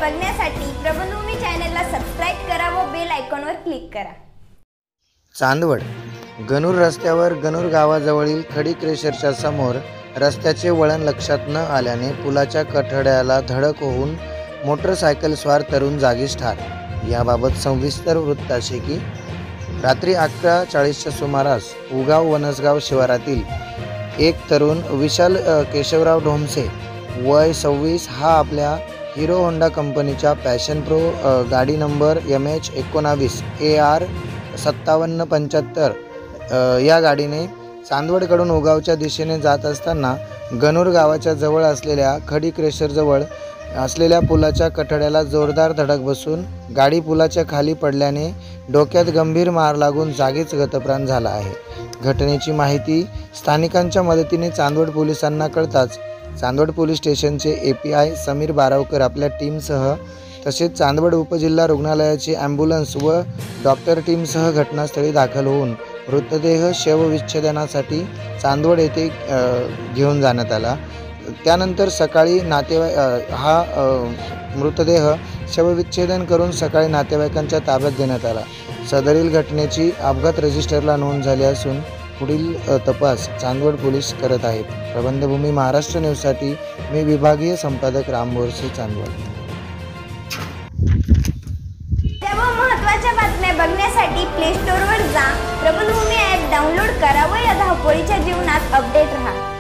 बघण्यासाठी प्रबंधभूमी चॅनलला सबस्क्राइब करा व बेल आयकॉनवर क्लिक करा। चांदवड गणूर रस्त्यावर गणूर गावाजवळील खडी क्रेशरच्या समोर रस्त्याचे वळण लक्षात न आल्याने पुलाच्या कठड्याला धडक होऊन मोटरसायकल स्वार तरुण जागीच ठार। याबाबत सविस्तर वृत्त असे की रात्री 11:40च्या सुमारास उगाव वनसगाव शिवारातील एक तरुण विशाल केशवराव ढोमसे वय 26 हा आपल्या हिरो होंडा कंपनीच्या पॅशन प्रो गाडी नंबर MH19 AR 5775 या गाडीने चांदवडकडून उगावच्या दिशेने जात असताना गणूर गावाच्या जवळ असलेल्या खडी क्रेशरजवळ असलेल्या पुलाच्या कठड्याला जोरदार धडक बसून गाडी पुलाच्या खाली पडल्याने डोक्यात गंभीर मार लागून जागीच गतप्राण झाला आहे। घटनेची माहिती स्थानिकांच्या मदतीने चांदवड पोलिसांना कळताच चांदवड पोलीस स्टेशनचे API समीर बारावकर आपल्या टीमसह तसेच चांदवड उपजिल्हा रुग्णालयाची ॲम्ब्युलन्स व डॉक्टर टीमसह घटनास्थळी दाखल होऊन मृतदेह शवविच्छेदनासाठी चांदवड येथे घेऊन जाण्यात आला। त्यानंतर सकाळी मृतदेह शवविच्छेदन करून सकाळी नातेवाईकांच्या ताब्यात देण्यात आला। सदरील घटनेची अपघात रजिस्टरला नोंद झाली असून पुढील तपास चांदवड पोलीस करत आहेत। प्रबंधभूमी महाराष्ट्र न्यूजसाठी मी विभागीय संपादक राम बोरसे, चांदवड। महत्त्वाच्या बातम्या बघण्यासाठी प्ले स्टोअरवर जा, प्रबंधभूमी ॲप डाउनलोड करा व या धावपळीच्या जीवनात अपडेट रहा।